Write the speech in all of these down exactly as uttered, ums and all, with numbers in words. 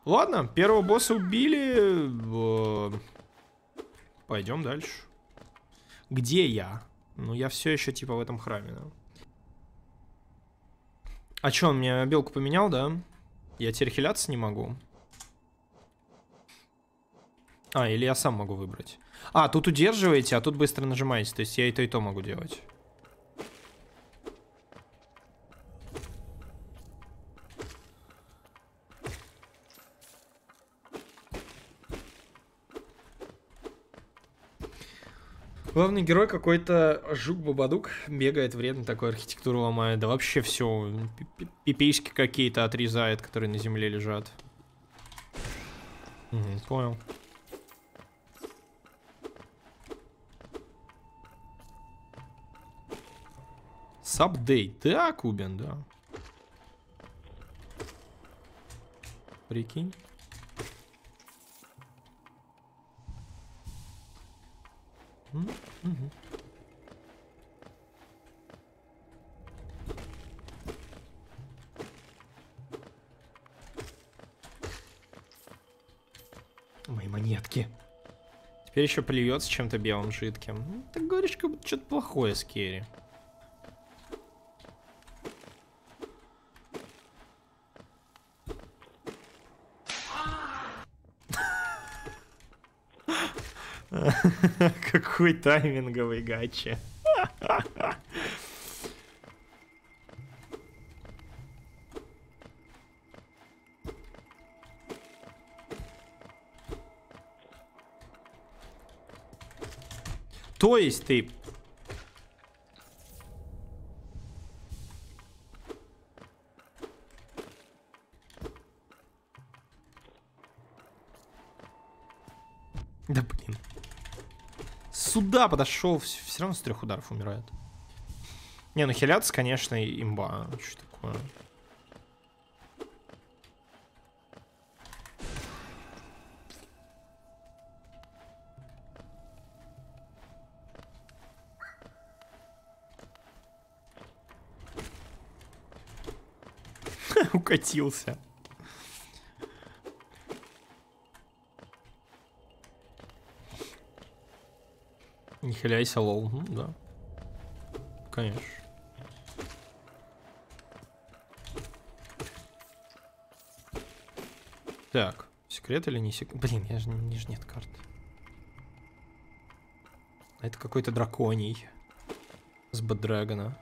Ладно, первого босса убили. Пойдем дальше. Где я? Ну, я все еще типа в этом храме, да? А что, он мне белку поменял, да? Я теперь хиляться не могу. А, или я сам могу выбрать. А, тут удерживаете, а тут быстро нажимаете. То есть я и то, и то могу делать. Главный герой какой-то жук-бабадук, бегает вредно, такой архитектуру ломает. Да вообще все, пипейски какие-то отрезает, которые на земле лежат. Угу, понял. Сабдейт, да, Кубин, да. Прикинь. Угу. Мои монетки. Теперь еще плюется чем-то белым жидким. Ну, ты говоришь, как будто что-то плохое с Керри. Какой тайминговый гача. То есть ты... Да блин. Сюда подошел, все равно с трех ударов умирает. Не, ну хиляться, конечно, имба. Что такое? Укатился. Не хиляйся, лол. Ну, да. Конечно. Так, секрет или не секрет? Блин, я же не ж нет карт. Это какой-то драконий. С Бэддрагона.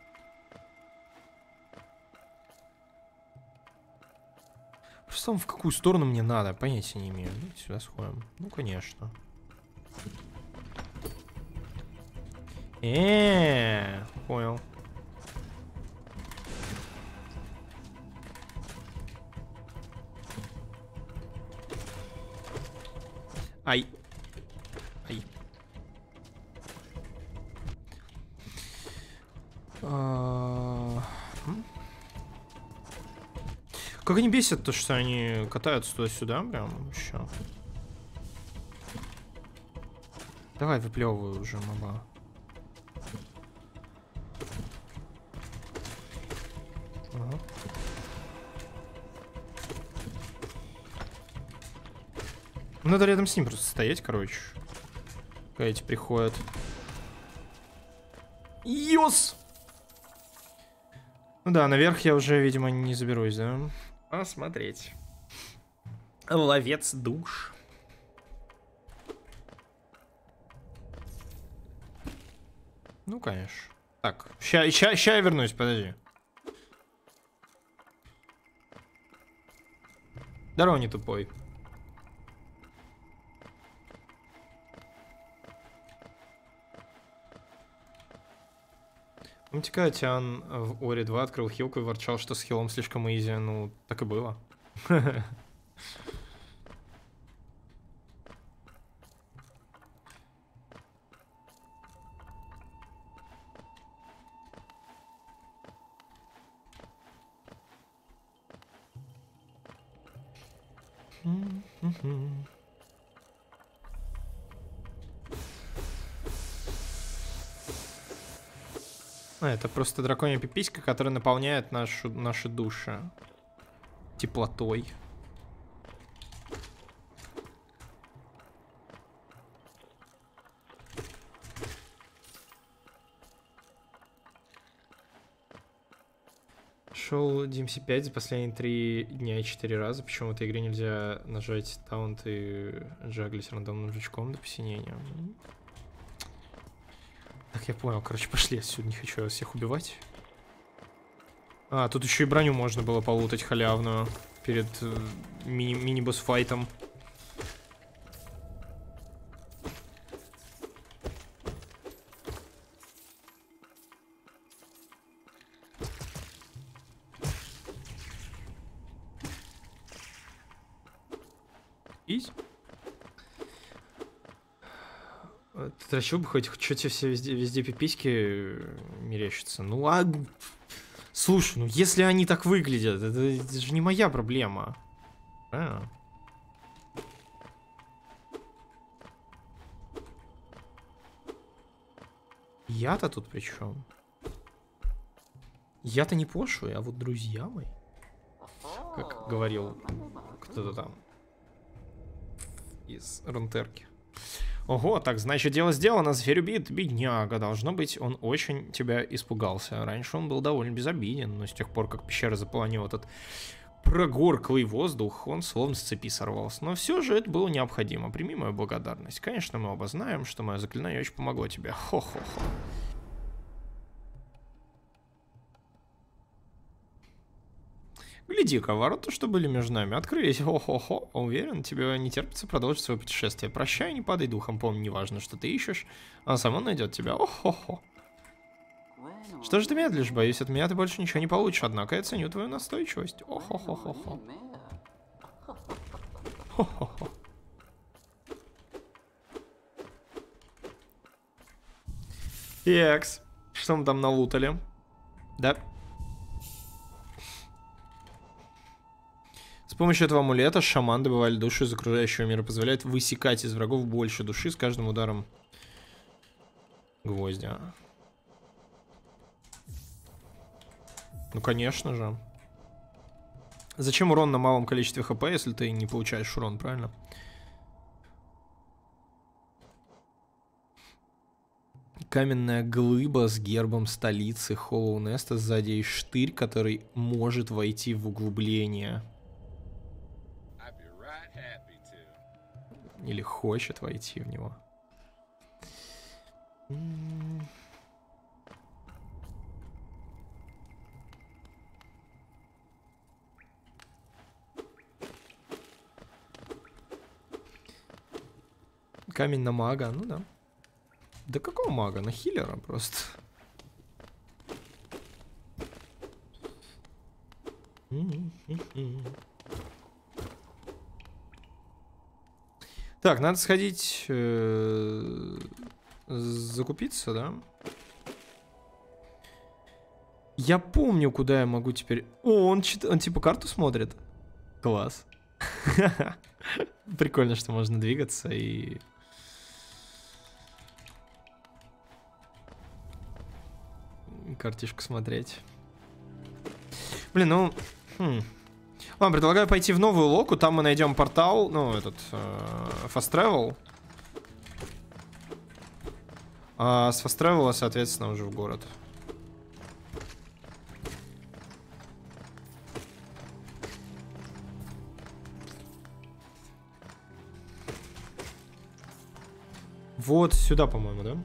Просто в какую сторону мне надо, понятия не имею. Ну, сюда сходим. Ну, конечно. Эээ, понял. Ай. Ай. А... Как они бесят то, что они катаются туда-сюда, прям вообще. Давай выплевывай уже, мама. Ага. Надо рядом с ним просто стоять, короче. Когда эти приходят. Йос! Ну да, наверх я уже, видимо, не заберусь, да? Посмотреть. Ловец душ. Ну, конечно. Так, ща, ща, ща я вернусь, подожди. Здорово, не тупой. Помните, когда Тиан в Ори два открыл хилку и ворчал, что с хилом слишком изи? Ну, так и было. А, это просто драконья пиписька, которая наполняет нашу, наши души теплотой. прошел ди эм си пять за последние три дня и четыре раза. Почему в этой игре нельзя нажать таунт и джаглить рандомным жучком до посинения? Так, я понял. Короче, пошли отсюда. Не хочу вас всех убивать. А, тут еще и броню можно было полутать халявную перед э, мини- мини-босс-файтом. Ись. Ты решил бы хоть что тебе все везде, везде пиписьки мерещатся? Ну а... Слушай, ну если они так выглядят, это, это же не моя проблема. А. Я-то тут при чем? Я-то не пошлый, а вот друзья мои. Как говорил кто-то там из Рунтерки. Ого, так, значит, дело сделано, зверь убит, бедняга. Должно быть, он очень тебя испугался. Раньше он был довольно безобиден, но с тех пор, как пещера заполонила этот прогорклый воздух, он словно с цепи сорвался. Но все же это было необходимо. Прими мою благодарность. Конечно, мы оба знаем, что мое заклинание очень помогло тебе. Хо-хо-хо. Гляди-ка, ворота, что были между нами, открылись. Хо-хо-хо. Уверен, тебе не терпится продолжить свое путешествие. Прощай, не падай духом. Помни, неважно, что ты ищешь, он сама найдет тебя. О-хо-хо. Что же ты медлишь? Боюсь, от меня ты больше ничего не получишь. Однако я ценю твою настойчивость. О-хо-хо-хо-хо. Хо-хо-хо. Екс. Что мы там налутали? Да. С помощью этого амулета шаман добывали душу из окружающего мира. Позволяет высекать из врагов больше души с каждым ударом гвоздя. Ну, конечно же. Зачем урон на малом количестве хп, если ты не получаешь урон, правильно? Каменная глыба с гербом столицы Холлоу Неста. Сзади есть штырь, который может войти в углубление. Или хочет войти в него. Камень на мага, ну да. Да какого мага? На хиллера просто. Так, надо сходить э, закупиться, да? Я помню, куда я могу теперь... О, он, он типа карту смотрит. Класс. Прикольно, что можно двигаться и... картишку смотреть. Блин, ну... Хм. Ладно, предлагаю пойти в новую локу, там мы найдем портал, ну, этот, э, fast travel. А с fast travel, соответственно, уже в город. Вот сюда, по-моему, да?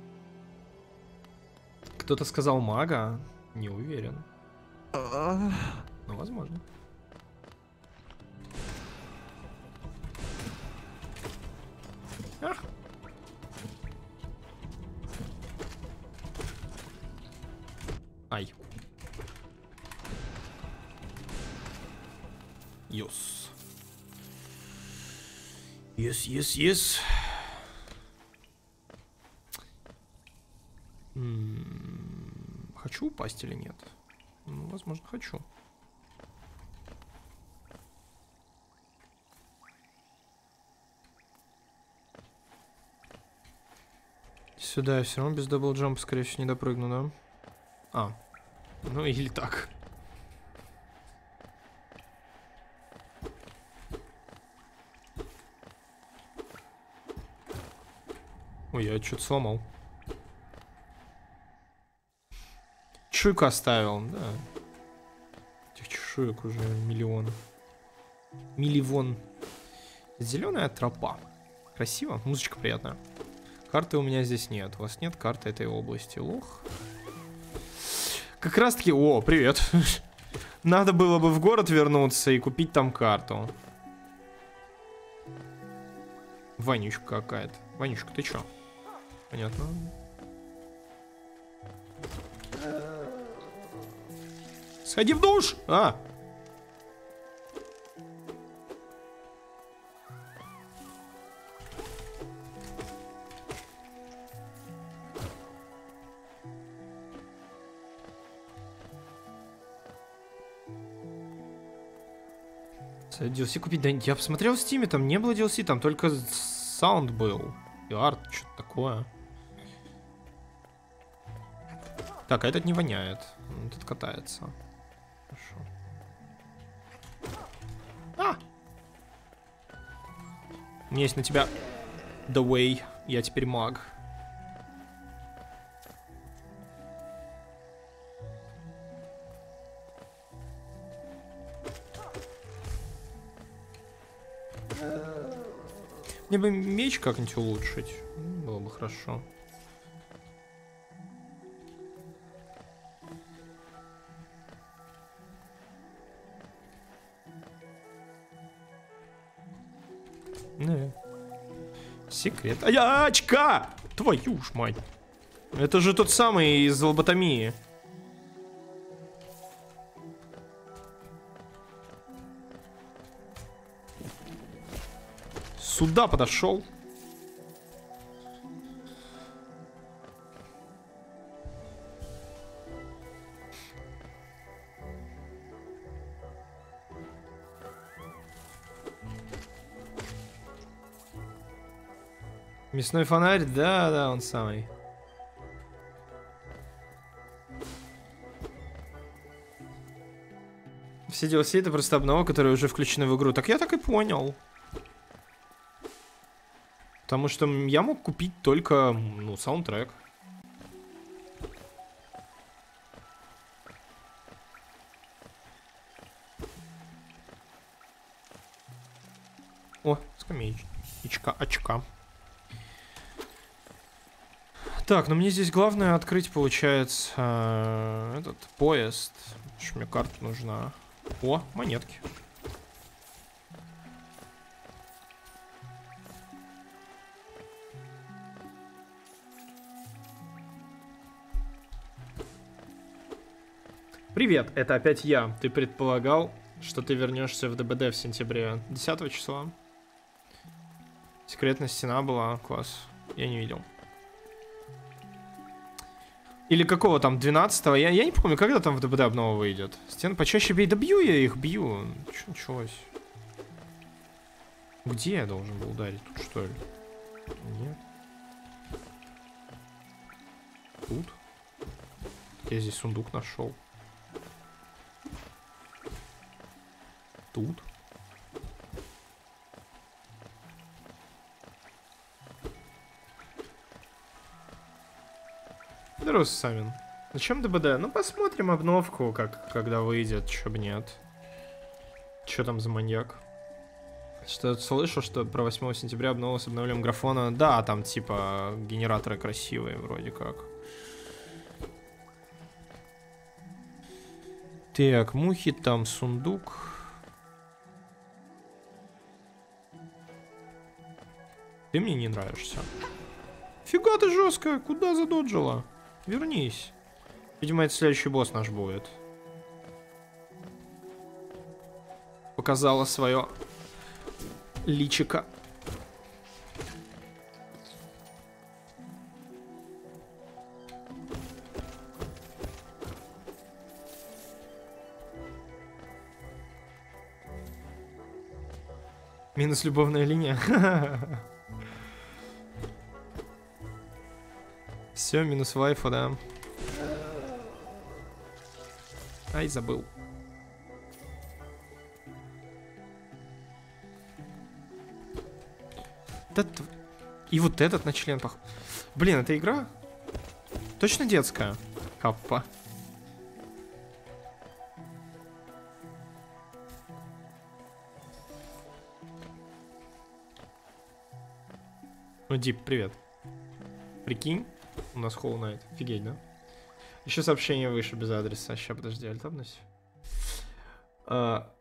Кто-то сказал мага, не уверен. Ну, возможно. Ах. Ай. Йос. Yes, yes, yes. М-м-м, хочу упасть или нет? Ну, возможно, хочу. Сюда я все равно без даблджампа, скорее всего, не допрыгну, да? А, ну или так. Ой, я что-то сломал. Чуйку оставил, да. Шуек уже миллион. Миллион. Зеленая тропа. Красиво, музычка приятная. Карты у меня здесь нет. У вас нет карты этой области. Лох. Как раз таки... О, привет. Надо было бы в город вернуться и купить там карту. Вонючка какая-то. Вонючка, ты чё? Понятно. Сходи в душ! А! ди эл си купить? Да я посмотрел в стиме, там не было ди эл си, там только саунд был. И арт, что-то такое. Так, а этот не воняет. Он тут катается. Хорошо. А! У меня есть на тебя The Way. Я теперь маг. Мне бы меч как-нибудь улучшить. Было бы хорошо. Ну, секрет. А я очка! Твою ж мать. Это же тот самый из лоботомии. Сюда подошел. Мясной фонарь, да, да, он самый. Все ди эл си это просто обнова, которые уже включены в игру. Так я так и понял. Потому что я мог купить только, ну, саундтрек. О, скамеечка, очка. Так, ну мне здесь главное открыть, получается, этот поезд. Потому что мне карта нужна. О, монетки. Привет, это опять я. Ты предполагал, что ты вернешься в ДБД в сентябре десятого числа? Секретная стена была, класс. Я не видел. Или какого там, двенадцатого? Я, я не помню, когда там в ДБД обнова выйдет. Стен почаще бей. Да бью я их, бью. Что началось? Где я должен был ударить? Тут что ли? Нет. Тут? Я здесь сундук нашел. Тут. Здорово, Самин. Зачем ДБД? Ну, посмотрим обновку, как, когда выйдет, чё бы нет. Чё там за маньяк? Что-то слышу, что про восьмого сентября обнова с обновлением графона. Да, там типа генераторы красивые вроде как. Так, мухи, там сундук. Ты мне не нравишься. Фига ты жесткая, куда задоджила? Вернись. Видимо, это следующий босс наш будет. Показала свое личико. Минус любовная линия. Все, минус вайфа, да. Ай, забыл. Этот... И вот этот на член пох... Блин, эта игра точно детская. Каппа. Ну, Дип, привет. Прикинь, у нас Hollow Knight. Офигеть, да? Еще сообщение выше без адреса. Сейчас, подожди, альтабнусь. А...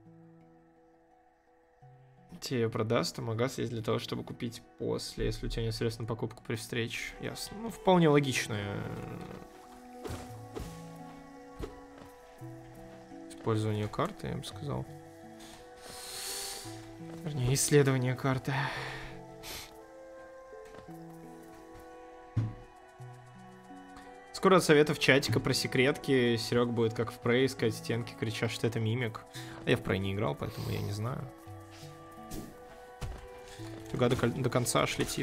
Тебе продаст, а магаз есть для того, чтобы купить после, если у тебя нет средств на покупку при встрече. Ясно. Ну, вполне логичное использование карты, я бы сказал. Вернее, исследование карты. Скоро от советов чатика про секретки Серег будет как в Prey искать стенки, крича, что это мимик. А я в Prey не играл, поэтому я не знаю. Фига до, до конца аж летит.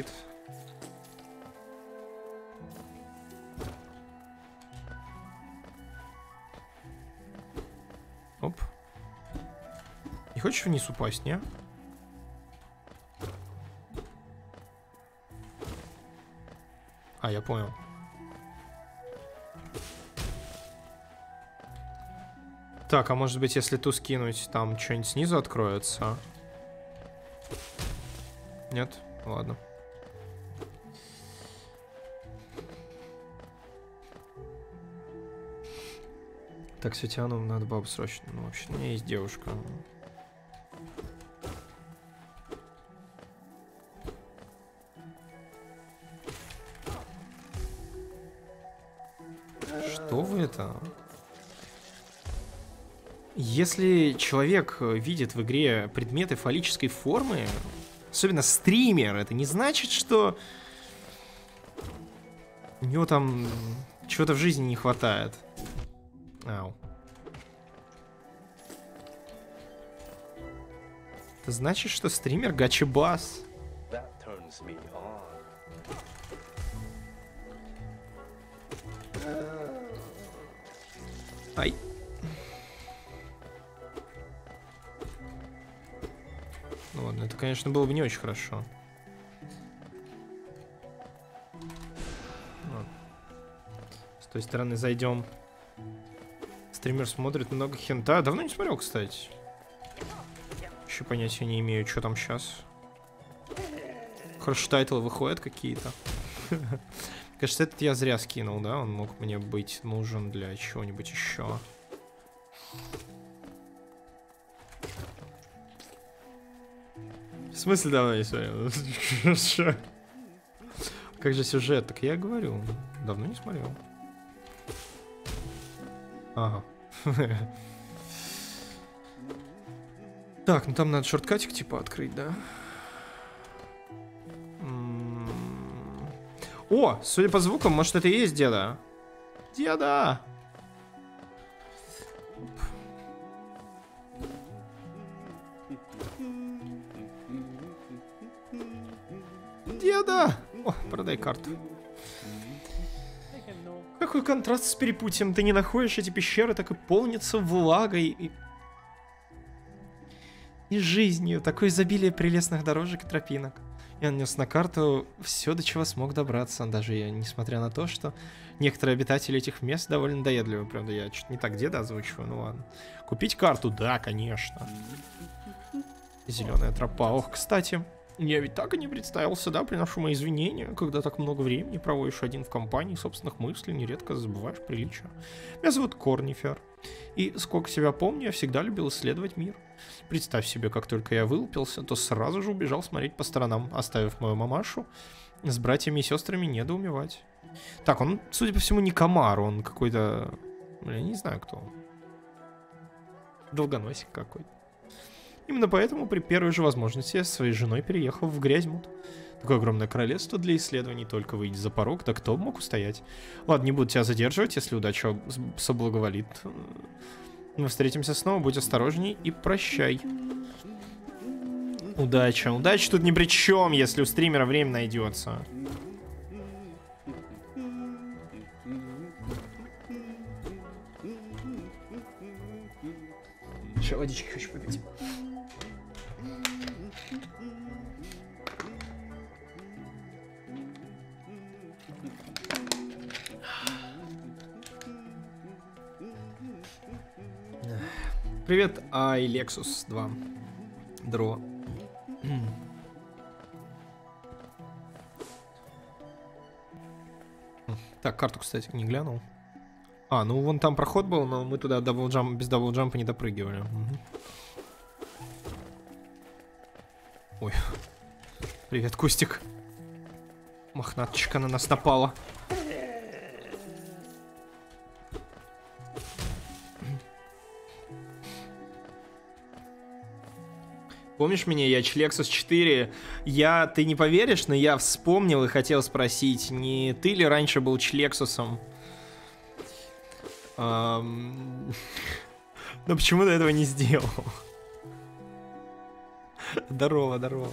Оп. Не хочешь вниз упасть, не? А, я понял. Так, а может быть, если ту скинуть, там что-нибудь снизу откроется? Нет? Ладно. Так, Светяну надо бабу срочно. Ну, вообще, у меня есть девушка. Что вы это? Если человек видит в игре предметы фаллической формы, особенно стример, это не значит, что у него там чего-то в жизни не хватает. Ау. Это значит, что стример гачи-бас. Ай. Ну ладно, это, конечно, было бы не очень хорошо. Ладно. С той стороны зайдем. Стример смотрит много хента. Давно не смотрел, кстати. Еще понятия не имею, что там сейчас. Хорш-тайтлы выходят какие-то. Кажется, этот я зря скинул, да? Он мог мне быть нужен для чего-нибудь еще. В смысле давно не смотрел? Как же сюжет? Так я говорю, давно не смотрел. Ага. Так, ну там надо шорткатик типа открыть, да? О, судя по звукам, может это и есть деда? Деда! Деда! О, продай карту. Какой контраст с перепутьем. Ты не находишь эти пещеры, так и полнятся влагой и... и жизнью. Такое изобилие прелестных дорожек и тропинок. Я нанес на карту все, до чего смог добраться. Даже я, несмотря на то, что некоторые обитатели этих мест довольно доедливы. Правда, я чуть не так деда озвучиваю, ну ладно. Купить карту? Да, конечно. Зеленая тропа. Ох, кстати, я ведь так и не представился, да, приношу мои извинения. Когда так много времени проводишь один в компании собственных мыслей, нередко забываешь приличия. Меня зовут Корнифер. И сколько себя помню, я всегда любил исследовать мир. Представь себе, как только я вылупился, то сразу же убежал смотреть по сторонам, оставив мою мамашу с братьями и сестрами недоумевать. Так, он, судя по всему, не комар, он какой-то... Я не знаю, кто он. Долгоносик какой-то. Именно поэтому при первой же возможности я со своей женой переехал в Грязьмут. Такое огромное королевство для исследований, только выйти за порог, да кто мог устоять? Ладно, не буду тебя задерживать, если удача соблаговолит. Мы встретимся снова, будь осторожней и прощай. Удача. Удача тут ни при чем, если у стримера время найдется. Еще водички хочу попить. Привет, Ай Лексус два. Дро. Так, карту, кстати, не глянул. А, ну вон там проход был, но мы туда дабл-джамп, без дабл-джампа не допрыгивали. Угу. Ой. Привет, Кустик. Мохнаточка на нас напала. Помнишь меня, я Lexus четыре? Я, ты не поверишь, но я вспомнил и хотел спросить, не ты ли раньше был Lexus'ом? Um... Но почему ты этого не сделал? Здорово, здорово.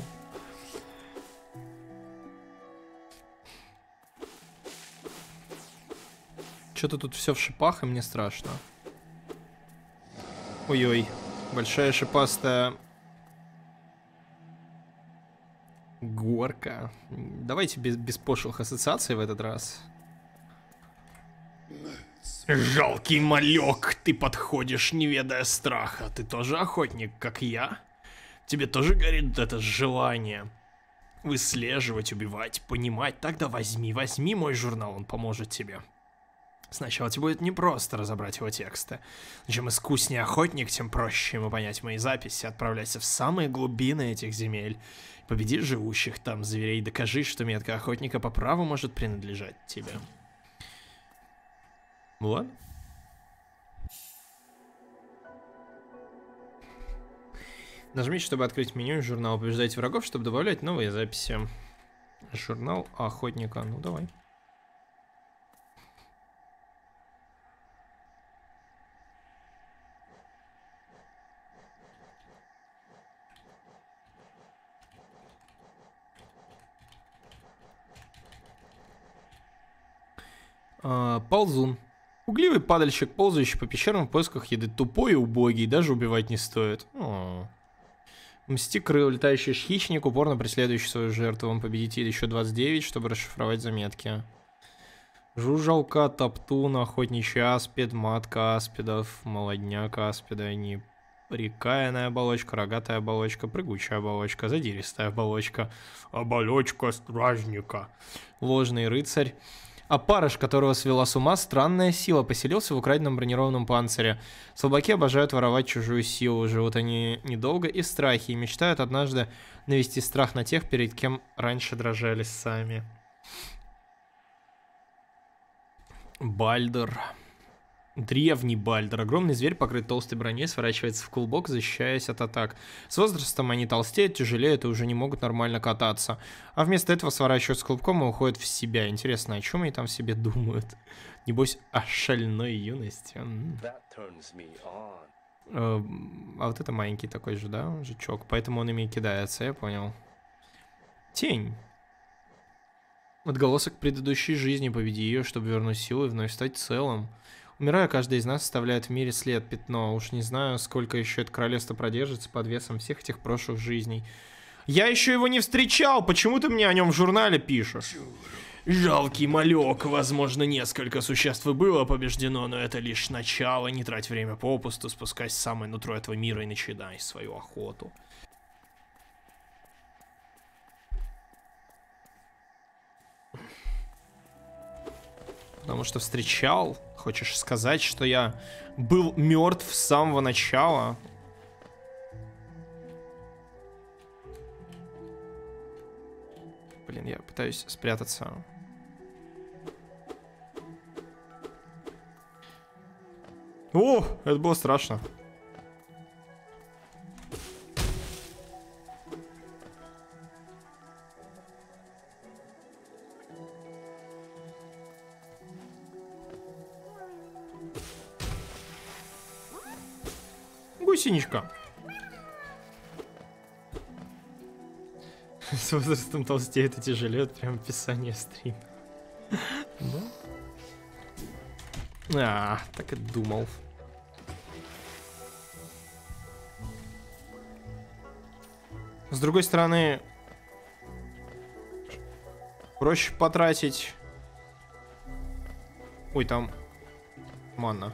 Что-то тут все в шипах, и мне страшно. Ой-ой, большая шипастая горка. Давайте без, без пошлых ассоциаций в этот раз. Жалкий малек, ты подходишь, не ведая страха. Ты тоже охотник, как я? Тебе тоже горит это желание выслеживать, убивать, понимать? Тогда возьми, возьми мой журнал, он поможет тебе. Сначала тебе будет непросто разобрать его тексты. Чем искуснее охотник, тем проще ему понять мои записи. Отправляйся в самые глубины этих земель. Победи живущих там зверей, докажи, что метка охотника по праву может принадлежать тебе. Вот. Нажмите, чтобы открыть меню журнал. Побеждайте врагов, чтобы добавлять новые записи. Журнал охотника. Ну, давай. А, ползун. Угливый падальщик, ползающий по пещерам в поисках еды. Тупой и убогий, даже убивать не стоит. О. Мстикрыл, летающий хищник, упорно преследующий свою жертву. Он победитель еще двадцать девять, чтобы расшифровать заметки. Жужжалка, топтун, охотничий аспид, матка аспидов, молодняк аспида, неприкаянная оболочка, рогатая оболочка, прыгучая оболочка, задиристая оболочка, оболочка стражника, ложный рыцарь. Опарыш, которого свела с ума странная сила, поселился в украденном бронированном панцире. Слабаки обожают воровать чужую силу, живут они недолго и в страхе, и мечтают однажды навести страх на тех, перед кем раньше дрожали сами. Бальдер. Древний Бальдер. Огромный зверь, покрыт толстой броней, сворачивается в клубок, защищаясь от атак. С возрастом они толстеют, тяжелеют и уже не могут нормально кататься. А вместо этого сворачиваются клубком и уходят в себя. Интересно, о чем они там себе думают? Небось, о шальной юности. А вот это маленький такой же, да, жучок. Поэтому он ими и кидается, я понял. Тень. Отголосок предыдущей жизни. Победи ее, чтобы вернуть силу и вновь стать целым. Умирая, каждый из нас оставляет в мире след, пятно. Уж не знаю, сколько еще это королевство продержится под весом всех этих прошлых жизней. Я еще его не встречал! Почему ты мне о нем в журнале пишешь? Жалкий малек. Возможно, несколько существ и было побеждено, но это лишь начало. Не трать время попусту, спускайся в самое нутро этого мира и начинай свою охоту. Потому что встречал? Хочешь сказать, что я был мертв с самого начала? Блин, я пытаюсь спрятаться. О, это было страшно. Гусеничка. С возрастом толстеет и тяжелеет, прям описание стрима. Да? А, так и думал. С другой стороны, проще потратить. Ой, там манна.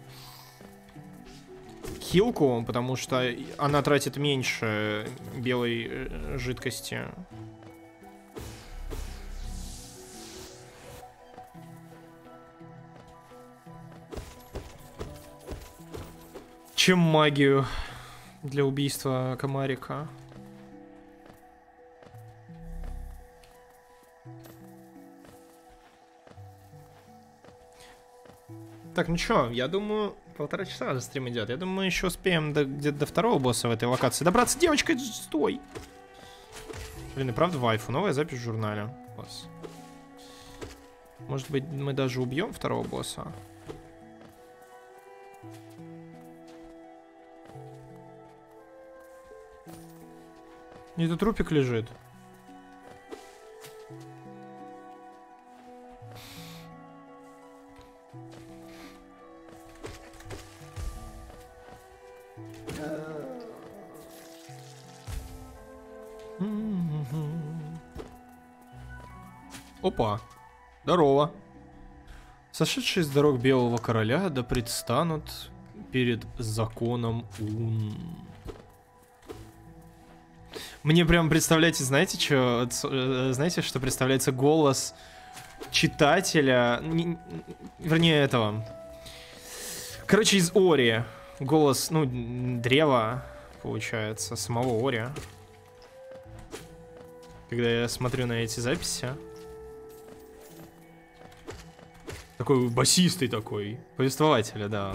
Хилку, потому что она тратит меньше белой жидкости. чем магию для убийства комарика. Так, ну чё, я думаю, полтора часа же стрим идет. Я думаю, мы еще успеем до, где-то до второго босса в этой локации добраться. Девочка, стой! Блин, и правда вайфу. Новая запись в журнале. Босс. Может быть, мы даже убьем второго босса? И тут трупик лежит. Опа. Здорово. Сошедшие с дорог Белого Короля да предстанут перед законом Ун. Мне прям представляете, знаете, что, знаете, что представляется голос читателя, не, вернее этого, короче, из Ори, голос, ну, древа, получается, самого Ори. Когда я смотрю на эти записи, такой басистый такой, повествователя, да.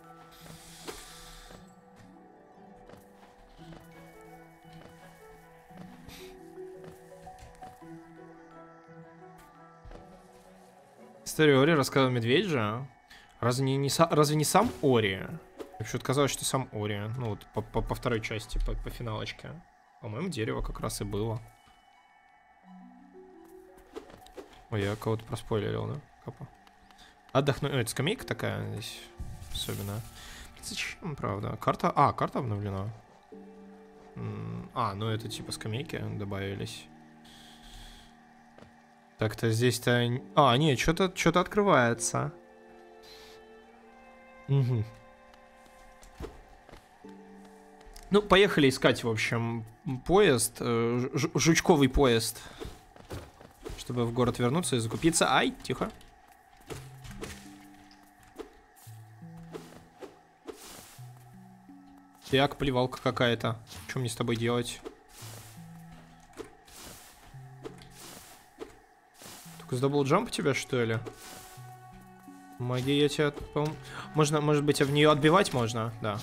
Историю Ори рассказал Медведжа. Разве не, не, разве не сам Ори? Почему-то казалось, что сам Ори. Ну вот по, по, по второй части, по, по финалочке. По-моему, дерево как раз и было. Ой, я кого-то проспойлерил, да? Капа. Отдохну. Ой, это скамейка такая здесь. Особенно. Зачем, правда? Карта... А, карта обновлена. А, ну это типа скамейки добавились. Так-то здесь-то... А, нет, что-то что-то открывается. Угу. Ну, поехали искать, в общем, поезд. Ж жучковый поезд. Чтобы в город вернуться и закупиться. Ай, тихо. Так, плевалка какая-то. Что мне с тобой делать? Только с даблджамп тебя, что ли? Магия, я тебя, по-моему... Можно, может быть, в нее отбивать можно? Да.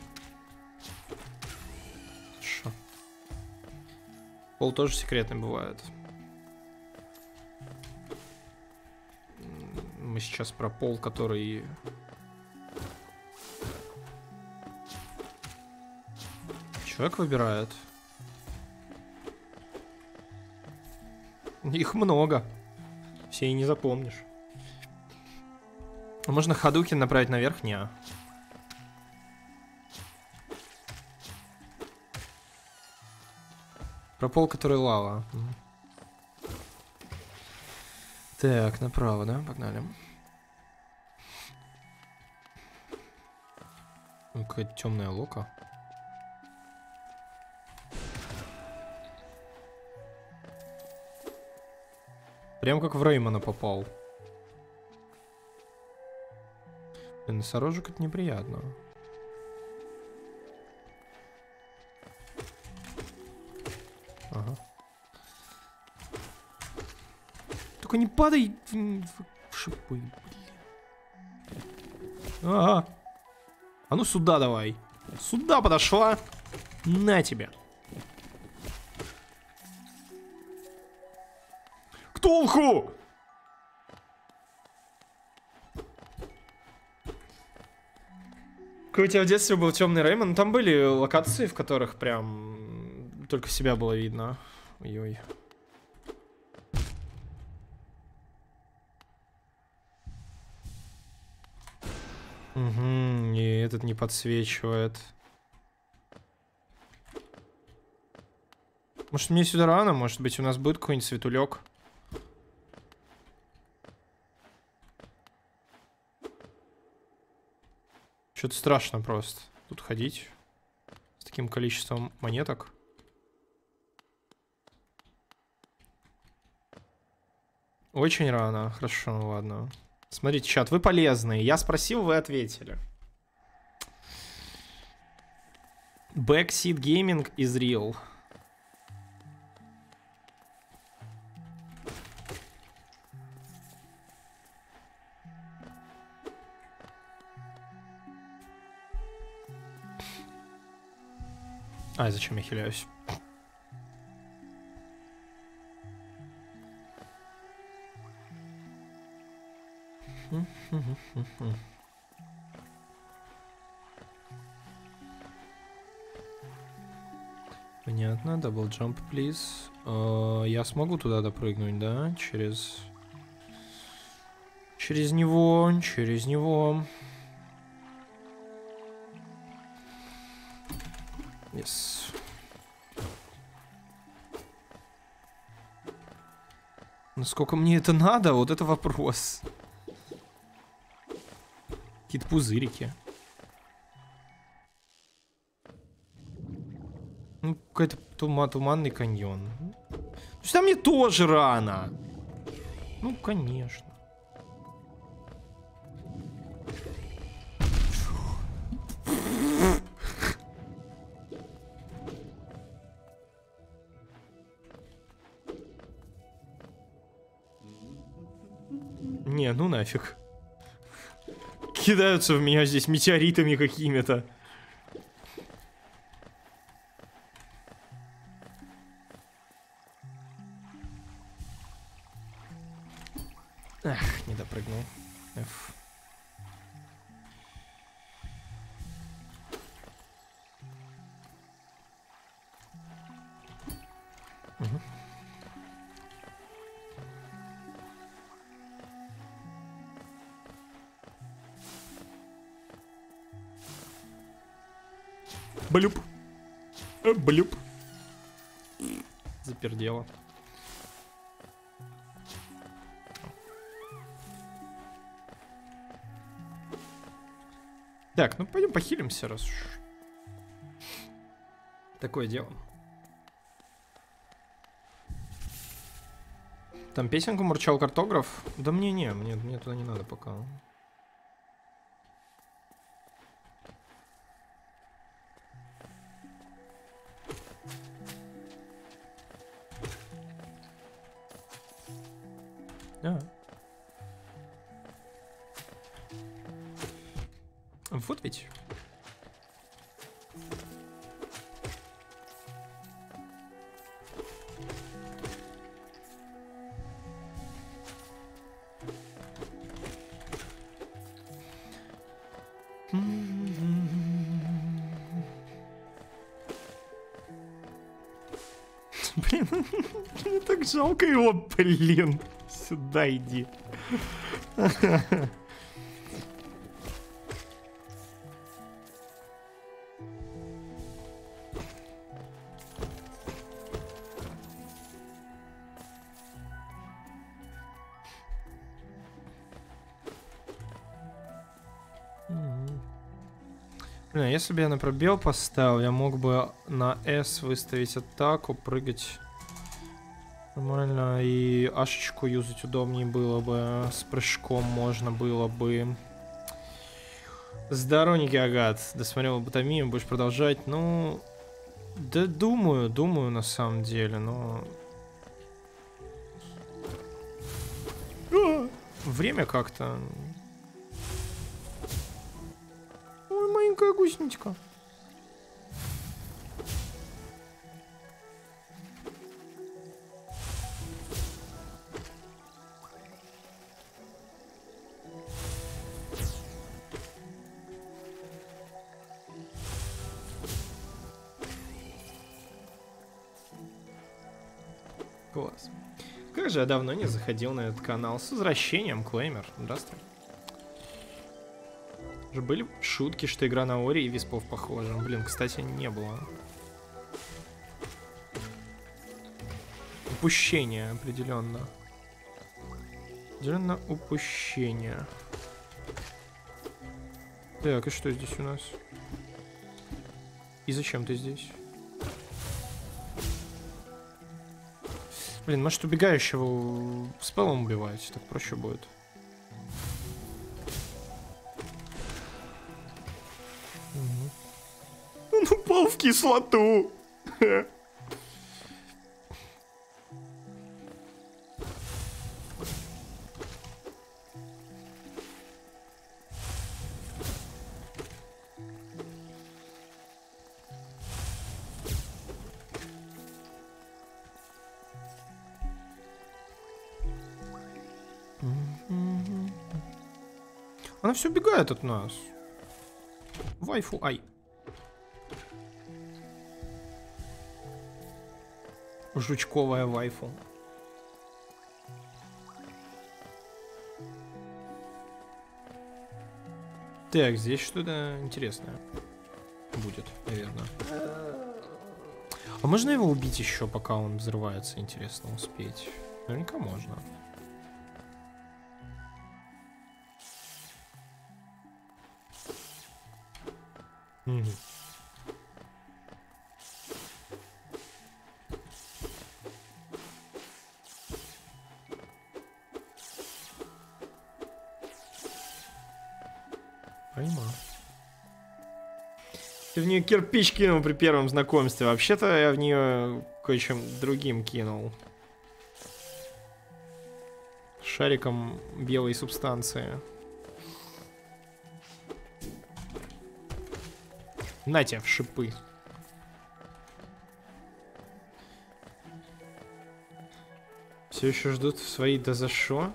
Шо. Пол тоже секретный бывает. Мы сейчас про пол, который... Человек выбирает. Их много. Все и не запомнишь. Можно Хадукин направить наверх? Не. Про пол, который лава. Так, направо, да? Погнали. Какая-то темная лока. Прям как в Реймона попал. Блин, носорожек это неприятно. Ага. Только не падай в, в шипы, блин. Ага. А ну сюда давай. Сюда подошла. На тебе. Ктулху! Какой у тебя в детстве был темный Реймон? Там были локации, в которых прям только себя было видно. Ой-ой. Угу, и этот не подсвечивает. Может, мне сюда рано? Может быть, у нас будет какой-нибудь светулек? Что-то страшно просто тут ходить с таким количеством монеток. Очень рано. Хорошо, ну ладно. Смотрите, чат, вы полезные. Я спросил, вы ответили. Backseat Gaming is real. Ай, зачем я хиляюсь? Понятно, double jump, please. Uh, я смогу туда допрыгнуть, да? Через... Через него, через него. Yes. Насколько мне это надо? Вот это вопрос. Какие-то пузырики. Ну, какой-то тума туманный каньон. То есть там мне тоже рано. Ну, конечно. Не, ну нафиг. Кидаются в меня здесь метеоритами какими-то. Ах, не допрыгнул. F. Угу. Блюп. Э, блюп. Запердело. Так, ну пойдем похилимся, раз уж такое дело. Там песенку мурчал картограф. Да мне не, мне, мне туда не надо пока. А. Вот ведь. Блин, мне так жалко его, блин. Сюда иди. Блин, если бы я на пробел поставил, я мог бы на S выставить атаку, прыгать нормально, и ашечку юзать удобнее было бы, с прыжком можно было бы. Здоровенький, Агат, досмотрел лоботомию, будешь продолжать? Ну, да думаю, думаю на самом деле, но... А, время как-то... Ой, маленькая гусеничка. Класс. Как же я давно не заходил на этот канал. С возвращением, Клеймер. Здравствуй. Уже были шутки, что игра на Ори и Виспов похожа. Блин, кстати, не было. Упущение, определенно. Определенно упущение. Так, и что здесь у нас? И зачем ты здесь? Блин, может убегающего спеллом убивать, так проще будет. Угу. Он упал. Плюнул в кислоту. Она все убегает от нас. Вайфу, ай. Жучковая вайфу. Так, здесь что-то интересное будет, наверное. А можно его убить еще, пока он взрывается? Интересно успеть. Наверняка можно. Угу. Поймал. Ты в нее кирпич кинул при первом знакомстве. Вообще-то я в нее кое-чем другим кинул. Шариком белой субстанции. Нате, в шипы. Все еще ждут свои да за шо?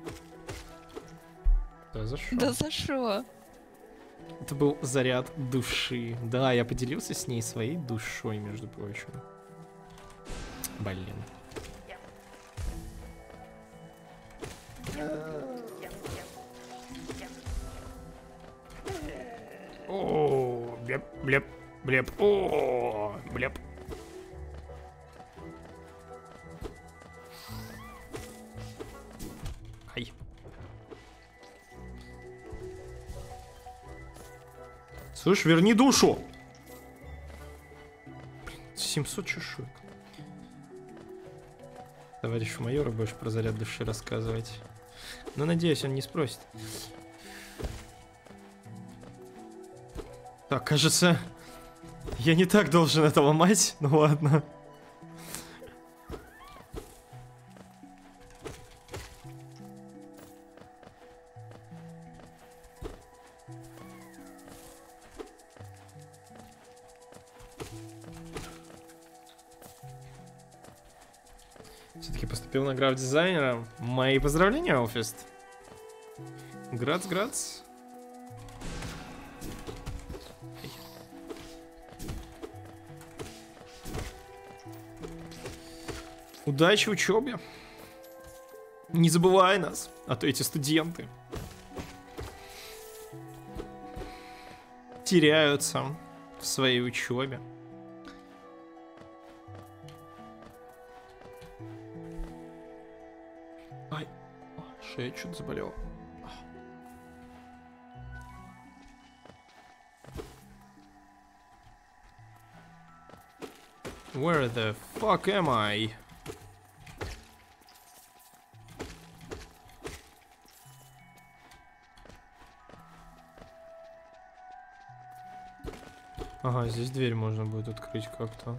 Да за шо? Да за шо? Это был заряд души. Да, я поделился с ней своей душой, между прочим. Блин. О, блеп, блеп, блеп, о, блеп. Ай. Слышь, верни душу. семьсот чешуек. Товарищу майору больше про заряд души рассказывать. Но надеюсь, он не спросит. Так, кажется, я не так должен это ломать. Ну ладно. Все-таки поступил на граф-дизайнера. Мои поздравления, Алфист. Грац, грац. Удачи в учебе. Не забывай нас, а то эти студенты теряются в своей учебе. Ай, шея что-то заболела. Where the fuck am I? Ага, здесь дверь можно будет открыть как-то.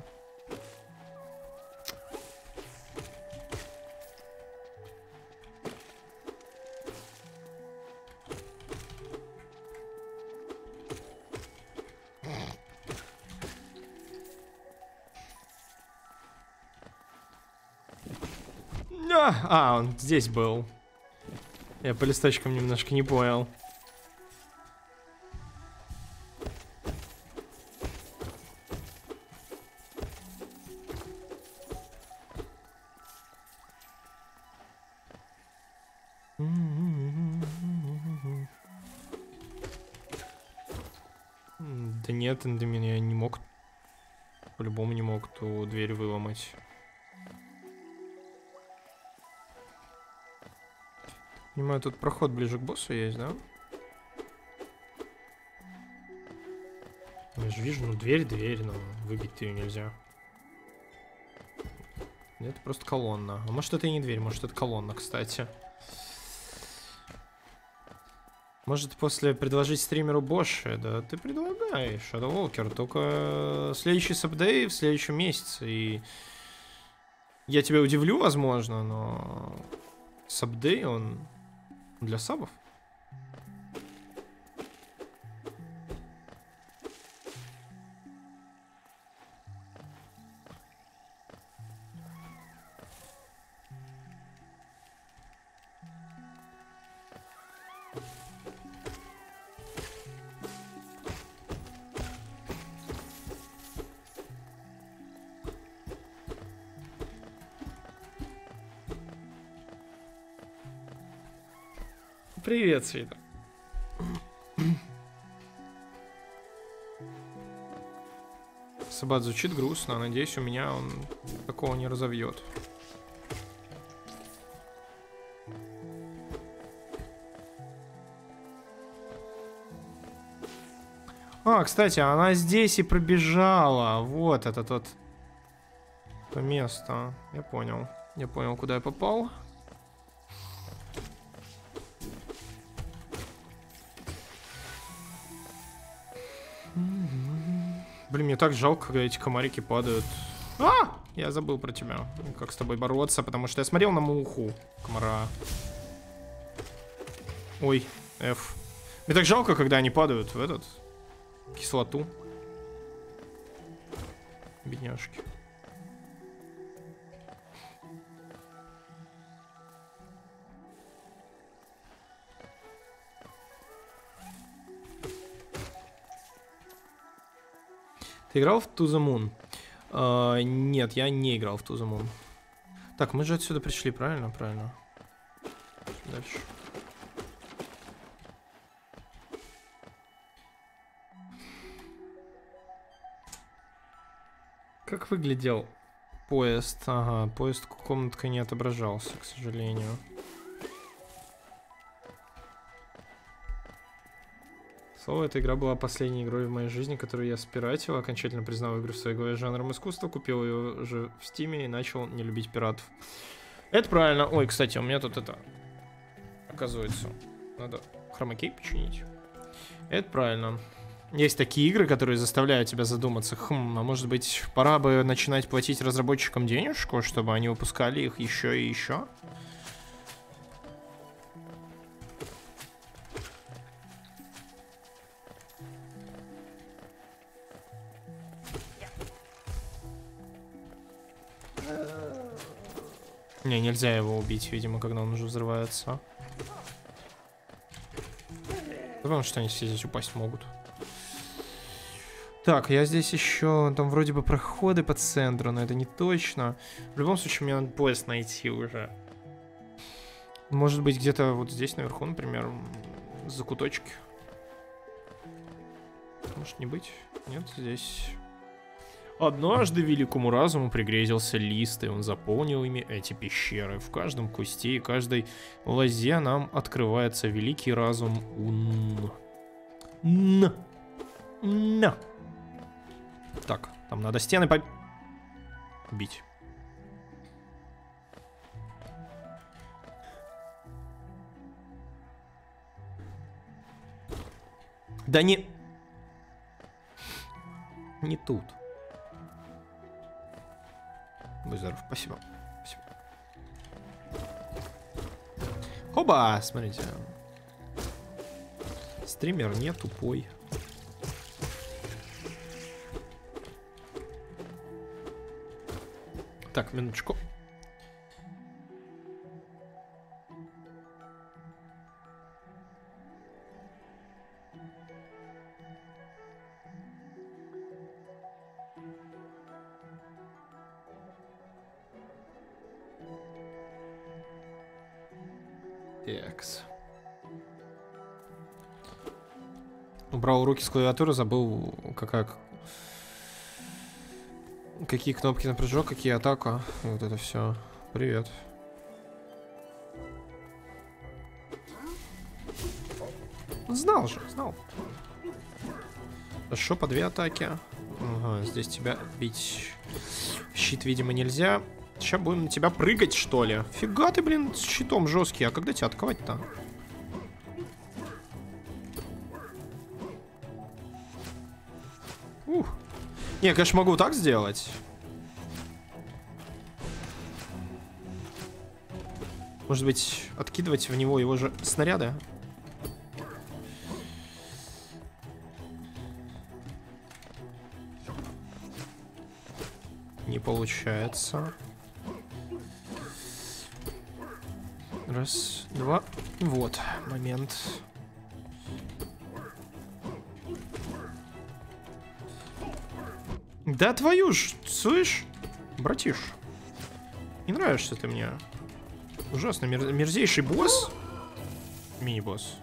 А, он здесь был. Я по листочкам немножко не понял. Да нет, Эндемин, я не мог. По-любому не мог ту дверь выломать. Понимаю, тут проход ближе к боссу есть, да? Я же вижу, ну дверь, дверь, но выбить ее нельзя. Это просто колонна. А может это и не дверь, может это колонна, кстати. Может, после предложить стримеру Боши? Да ты предлагай, Shadow Walker. Только следующий сабдей в следующем месяце. И я тебя удивлю, возможно, но сабдей, он для сабов. Привет, Свита. Сабат звучит грустно, надеюсь, у меня он такого не разовьет. А, кстати, она здесь и пробежала. Вот это тот то место. Я понял. Я понял, куда я попал. Блин, мне так жалко, когда эти комарики падают. А! Я забыл про тебя. Как с тобой бороться, потому что я смотрел на муху комара. Ой, F. Мне так жалко, когда они падают в этот... кислоту. Бедняжки. Ты играл в To The Moon? Uh, нет, я не играл в To The Moon. Так, мы же отсюда пришли, правильно? Правильно. Дальше. Как выглядел поезд? Ага, поезд комнаткой не отображался, к сожалению. Слово, эта игра была последней игрой в моей жизни, которую я спиратил, окончательно признал игру в своей голове жанром искусства, купил ее уже в Стиме и начал не любить пиратов. Это правильно. Ой, кстати, у меня тут это... Оказывается, надо хромакей починить. Это правильно. Есть такие игры, которые заставляют тебя задуматься. Хм, а может быть, пора бы начинать платить разработчикам денежку, чтобы они выпускали их еще и еще? Не, нельзя его убить, видимо, когда он уже взрывается. Потому что они все здесь упасть могут. Так, я здесь еще... Там вроде бы проходы по центру, но это не точно. В любом случае, мне надо поезд найти уже. Может быть, где-то вот здесь наверху, например, закуточки. Может не быть? Нет, здесь... Однажды великому разуму пригрезился лист, и он заполнил ими эти пещеры. В каждом кусте и каждой лозе нам открывается великий разум Ун. Н. Н. Так, там надо стены побить. Да не... Не тут. Будь здоров, спасибо. Спасибо. Хоба, смотрите. Стример не тупой. Так, минуточку. Экс. Убрал руки с клавиатуры, забыл, какая... Какие кнопки на прыжок, какие атака. И вот это все. Привет. Знал же, знал. Хорошо, по две атаки. Ага, здесь тебя бить. Щит, видимо, нельзя. Сейчас будем на тебя прыгать, что ли? Фига ты, блин, с щитом жесткий. А когда тебя атаковать-то? Не, конечно, могу так сделать. Может быть, откидывать в него его же снаряды? Не получается. Раз, два. Вот, момент. Да твою ж, слышь, братиш. Не нравишься ты мне. Ужасно, мер мерзейший босс. Мини-босс.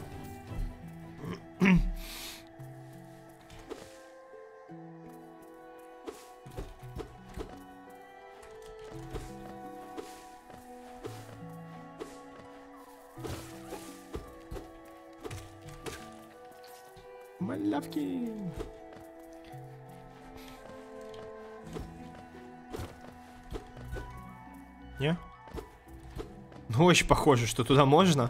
Малявки. Не? Ну, очень похоже, что туда можно.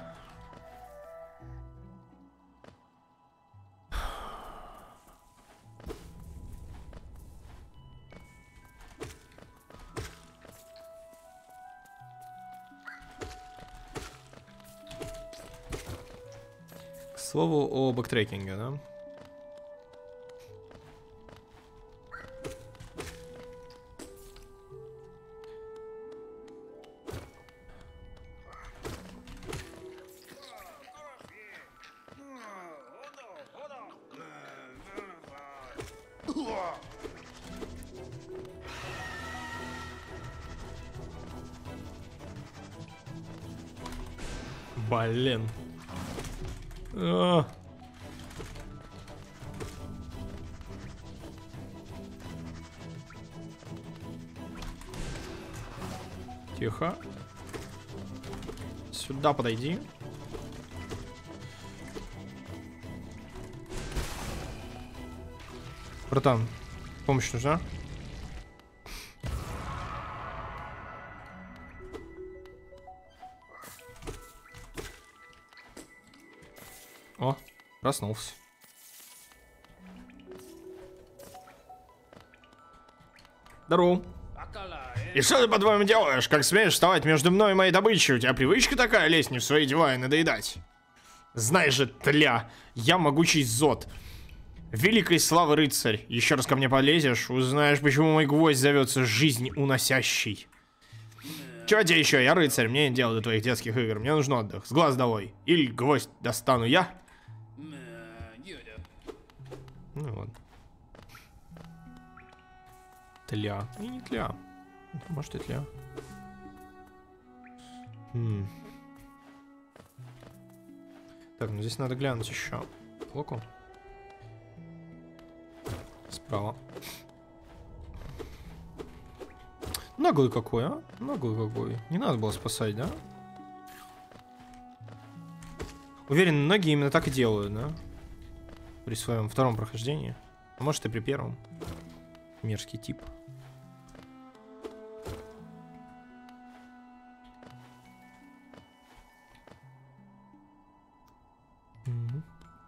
К слову о бэктрекинге, да? Блин. А. Тихо. Сюда подойди. Братан, помощь нужна? О, проснулся. Здорово. И что ты, по-твоему, делаешь? Как смеешь вставать между мной и моей добычей? У тебя привычка такая лезть не в свои дела и надоедать? Знаешь же, тля, я могучий Зод. Великой славы рыцарь. Еще раз ко мне полезешь, узнаешь, почему мой гвоздь зовется жизнь уносящий. Чего тебе еще? Я рыцарь, мне не дело до твоих детских игр. Мне нужен отдых. С глаз долой. Или гвоздь достану я. Ну вот. Тля. И не тля. Может и тля. М. Так, ну здесь надо глянуть еще. Локу. Справа. Наглый какой, а? Наглый какой. Не надо было спасать, да? Уверен, многие именно так и делают, да? При своем втором прохождении. А может и при первом. Мерзкий тип. Угу.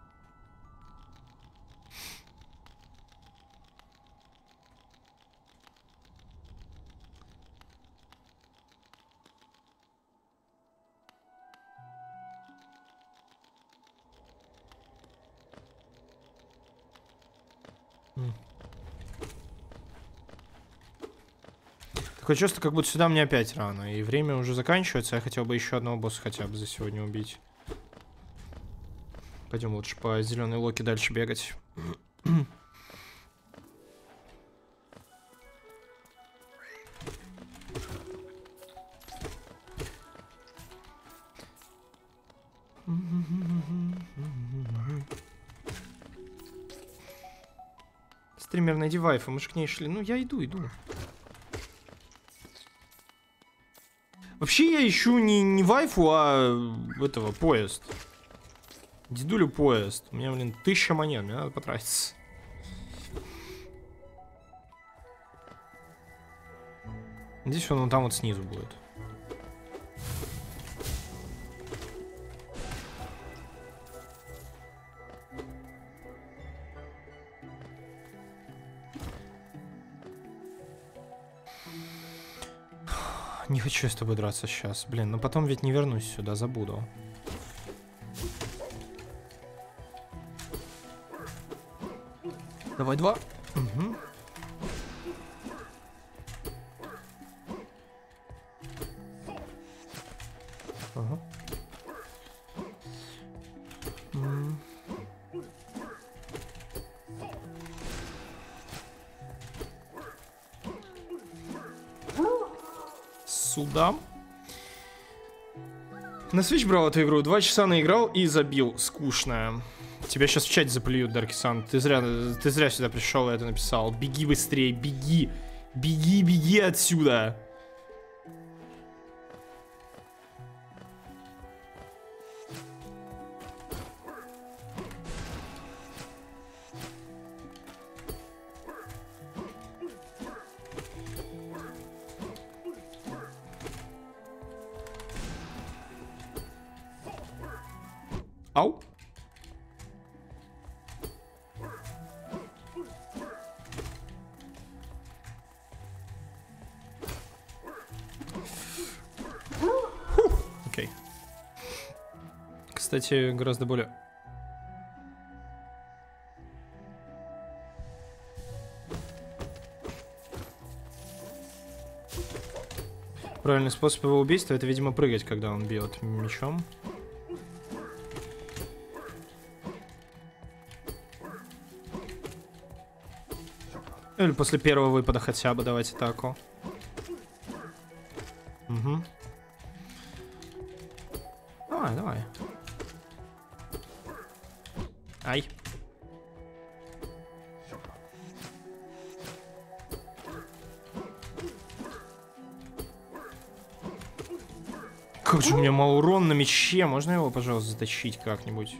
Такое чувство, как будто сюда мне опять рано. И время уже заканчивается. Я хотел бы еще одного босса хотя бы за сегодня убить. Пойдем лучше по зеленой локе дальше бегать. Стример, найди вайфу, мы же к ней шли. Ну, я иду, иду. Вообще я ищу не, не вайфу, а этого, поезд. Дедулю поезд. У меня, блин, тысяча монет, мне надо потратиться. Здесь он, он там вот снизу будет. Не хочу я с тобой драться сейчас. Блин, но потом ведь не вернусь сюда, забуду. Давай два. Угу. Ага. М. Сюда. На Switch брал эту игру, два часа наиграл и забил. Скучная. Тебя сейчас в чате заплюют, Даркисан. Ты зря, ты зря сюда пришел и это написал. Беги быстрее, беги. Беги, беги отсюда. Ау. Окей. Кстати, гораздо более... Правильный способ его убийства — это, видимо, прыгать, когда он бьет мечом. Или после первого выпада хотя бы давайте атаку. Угу. Давай, давай. Ай. Как же у меня мало урона на мече. Можно его, пожалуйста, затащить как-нибудь?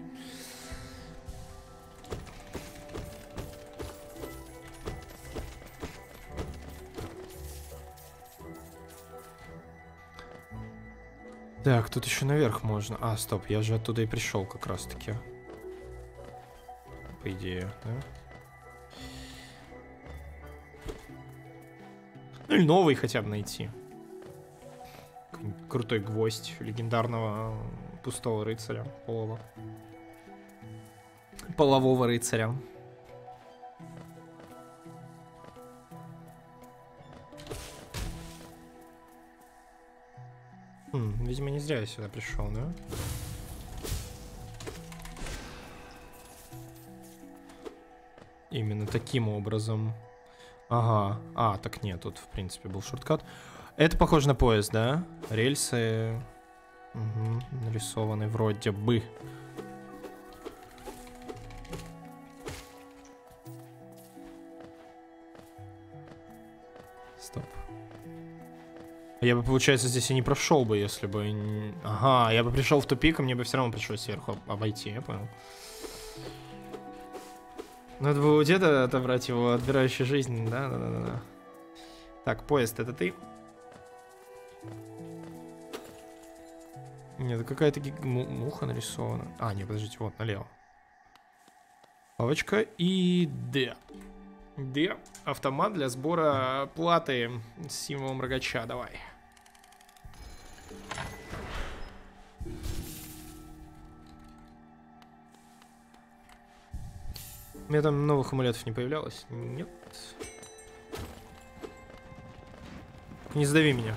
Так, тут еще наверх можно. А, стоп, я же оттуда и пришел как раз-таки. По идее, да? Ну или новый хотя бы найти. Крутой гвоздь легендарного пустого рыцаря. Полого. Полового рыцаря. Хм, видимо, не зря я сюда пришел, да? Именно таким образом. Ага. А, так нет, тут, в принципе, был шорткат. Это похоже на поезд, да? Рельсы... Угу, нарисованы вроде бы. Стоп. Я бы, получается, здесь и не прошел бы, если бы... Ага, я бы пришел в тупик, и мне бы все равно пришлось сверху обойти, я понял. Надо было у деда отобрать его отбирающую жизнь, да? Да-да-да. Так, поезд, это ты? Нет, какая-то гиг... муха нарисована. А, нет, подождите, вот, налево. Лавочка и Д. Д. Автомат для сбора платы с символом рогача. Давай. У меня там новых амулетов не появлялось? Нет. Не сдави меня.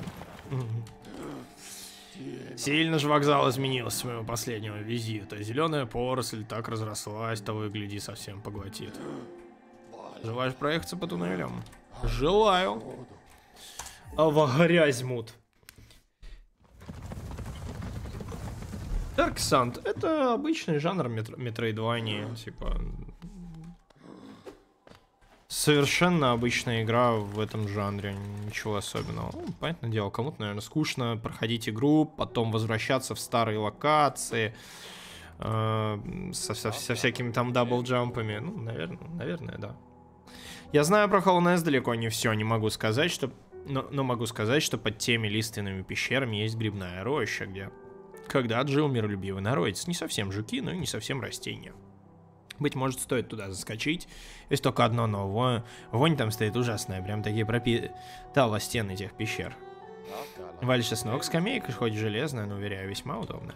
Сильно же вокзал изменился с моего последнего визита. Зеленая поросль так разрослась, того и гляди, совсем поглотит. Желаешь проехаться по туннелям? Желаю. А во грязь мут. Dark Sun — это обычный жанр метро метроидвании, типа... Совершенно обычная игра в этом жанре, ничего особенного. Ну, понятное дело, кому-то, наверное, скучно проходить игру, потом возвращаться в старые локации э, со, со, со всякими там дабл-джампами. Ну, наверное, наверное, да. Я знаю про Hollow Knight далеко не все, не могу сказать, что... Но, но могу сказать, что под теми лиственными пещерами есть грибная роща, где когда-то жил миролюбивый народец. Не совсем жуки, но и не совсем растения. Быть может, стоит туда заскочить. Есть только одно новое. Вонь там стоит ужасная. Прям такие пропитала стены тех пещер. Валишься с ног, скамейка, хоть железная, но, уверяю, весьма удобная.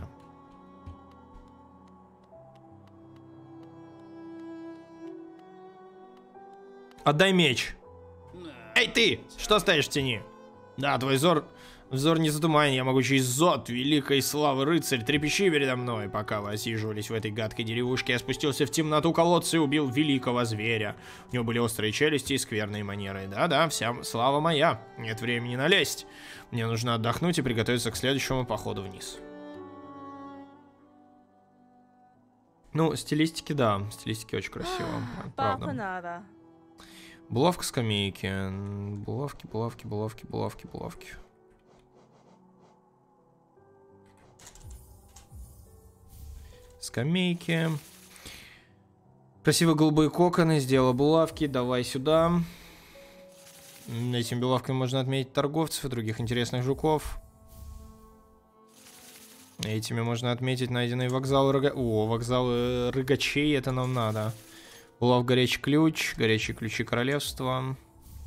Отдай меч. Эй, ты! Что стоишь в тени? Да, твой взор... Взор не затуманен, я могучий Зод, великой славы рыцарь, трепещи передо мной. Пока вы осиживались в этой гадкой деревушке, я спустился в темноту колодца и убил великого зверя. У него были острые челюсти и скверные манеры. Да-да, вся слава моя. Нет времени налезть. Мне нужно отдохнуть и приготовиться к следующему походу вниз. Ну, стилистики, да. Стилистики очень красиво. Правда. Булавка скамейки. Булавки, булавки, булавки, булавки, булавки. Скамейки. Красивые голубые коконы. Сделала булавки. Давай сюда. Этими булавками можно отметить торговцев и других интересных жуков. Этими можно отметить найденные вокзалы рога... О, вокзалы рыгачей. Это нам надо. Булав горячий ключ. Горячие ключи королевства.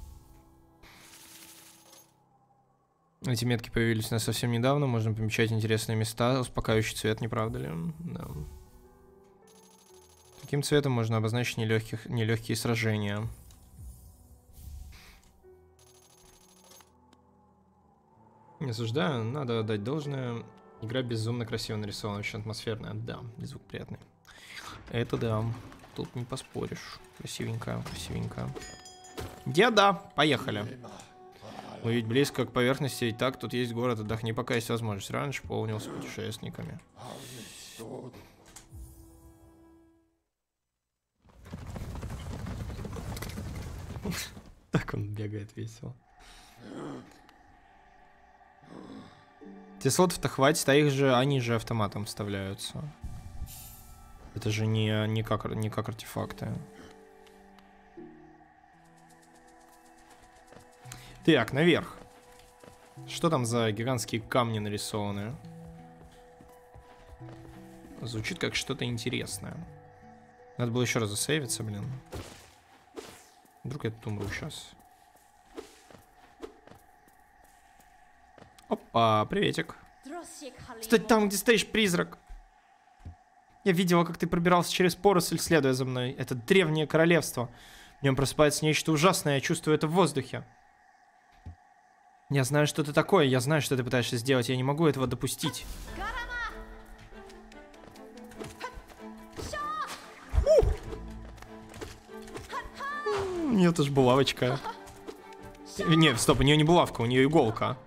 Эти метки появились у нас совсем недавно. Можно помечать интересные места. Успокаивающий цвет, не правда ли? Да. Таким цветом можно обозначить нелегких, нелегкие сражения. Не осуждаю, надо отдать должное. Игра безумно красиво нарисована, очень атмосферная. Да, звук приятный. Это да. Тут не поспоришь. Красивенькая, красивенькая. Деда, поехали. Мы ведь близко к поверхности, и так тут есть город, отдохни, пока есть возможность. Раньше полнился путешественниками. Так он бегает весело. Те слотов-то хватит, а их же, они же автоматом вставляются. Это же не, не, как, не как артефакты. Так, наверх. Что там за гигантские камни нарисованы? Звучит как что-то интересное. Надо было еще раз засейвиться, блин. Вдруг я тут умру сейчас. Опа, приветик. Стой там, где стоишь, призрак. Я видела, как ты пробирался через поросль, следуя за мной. Это древнее королевство. В нем просыпается нечто ужасное, я чувствую это в воздухе. Я знаю, что ты такое, я знаю, что ты пытаешься сделать, я не могу этого допустить. У нее тоже булавочка. Не, стоп, у нее не булавка, у нее иголка.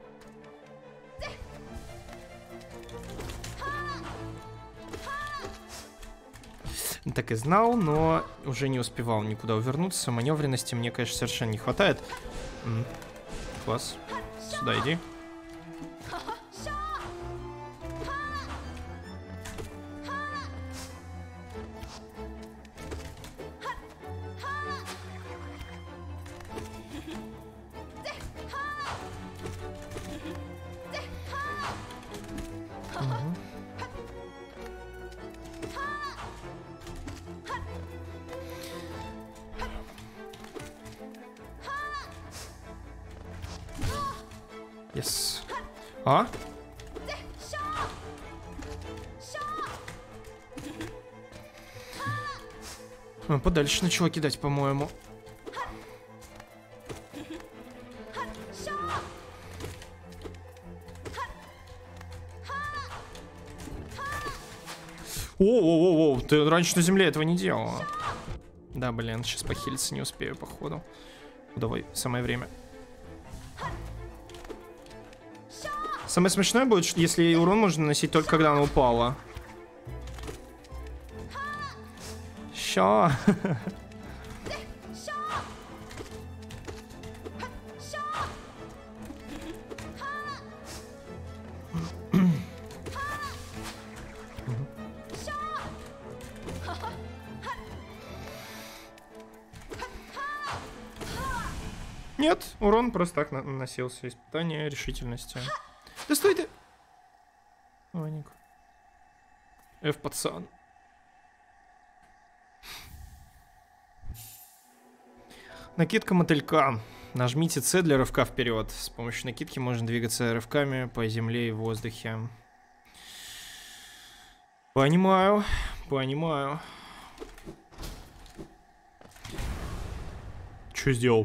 Так и знал, но уже не успевал никуда увернуться. Маневренности мне, конечно, совершенно не хватает. М-м. Класс. Сюда иди. Yes. А? А, подальше начала кидать, по-моему. О-о-о-о, ты раньше на земле этого не делала. Да, блин, сейчас похилиться не успею, походу. Давай, самое время. Самое смешное будет, что если урон можно наносить только когда она упала. Ща. Нет, урон просто так наносился. Испытание решительности. Да стой ты! Ой, F, пацан. Накидка мотылька. Нажмите С для рывка вперед. С помощью накидки можно двигаться рывками по земле и воздухе. Понимаю, понимаю. Что сделал?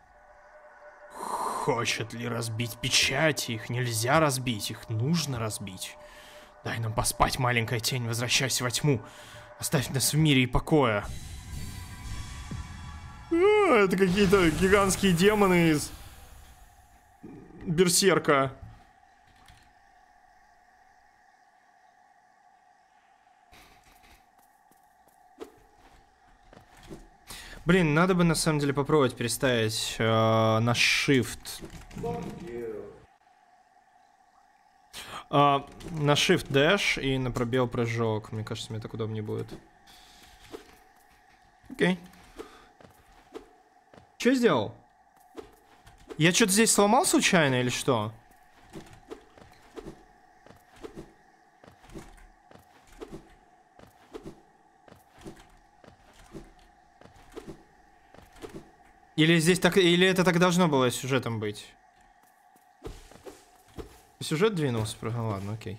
Хочет ли разбить печати? Их нельзя разбить, их нужно разбить. Дай нам поспать, маленькая тень, возвращайся во тьму. Оставь нас в мире и покоя. А, это какие-то гигантские демоны из Берсерка. Блин, надо бы на самом деле попробовать переставить э, на Shift. Э, на Shift Dash и на пробел прыжок. Мне кажется, мне так удобнее будет. Окей. Что сделал? Я что-то здесь сломал случайно или что? Или здесь так, или это так должно было сюжетом быть? Сюжет двинулся, ну, ладно, окей.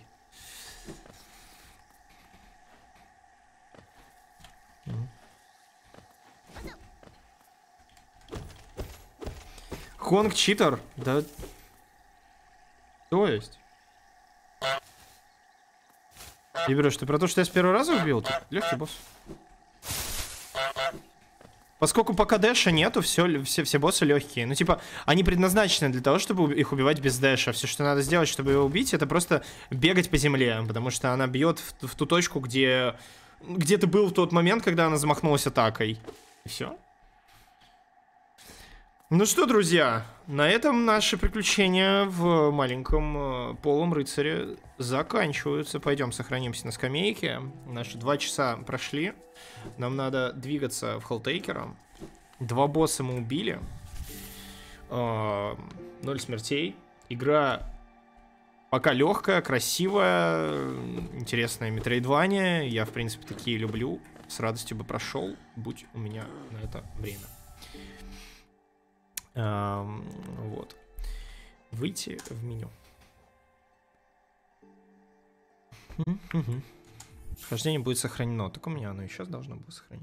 Хонг читер? Да. То есть? Я беру, что про то, что я с первого раза убил? Тут легкий босс. Поскольку пока дэша нету, все, все, все боссы легкие. Ну, типа, они предназначены для того, чтобы их убивать без дэша. Все, что надо сделать, чтобы его убить, это просто бегать по земле. Потому что она бьет в, в ту точку, где, где ты был в тот момент, когда она замахнулась атакой. И все. Ну что, друзья, на этом наши приключения в маленьком э, полом рыцаре заканчиваются. Пойдем сохранимся на скамейке. Наши два часа прошли. Нам надо двигаться в Helltaker. Два босса мы убили. Э, ноль смертей. Игра пока легкая, красивая, интересная метроидвания. Я, в принципе, такие люблю. С радостью бы прошел, будь у меня на это время. Um, вот. Выйти в меню. Хождение будет сохранено. Так у меня оно и сейчас должно было сохраниться.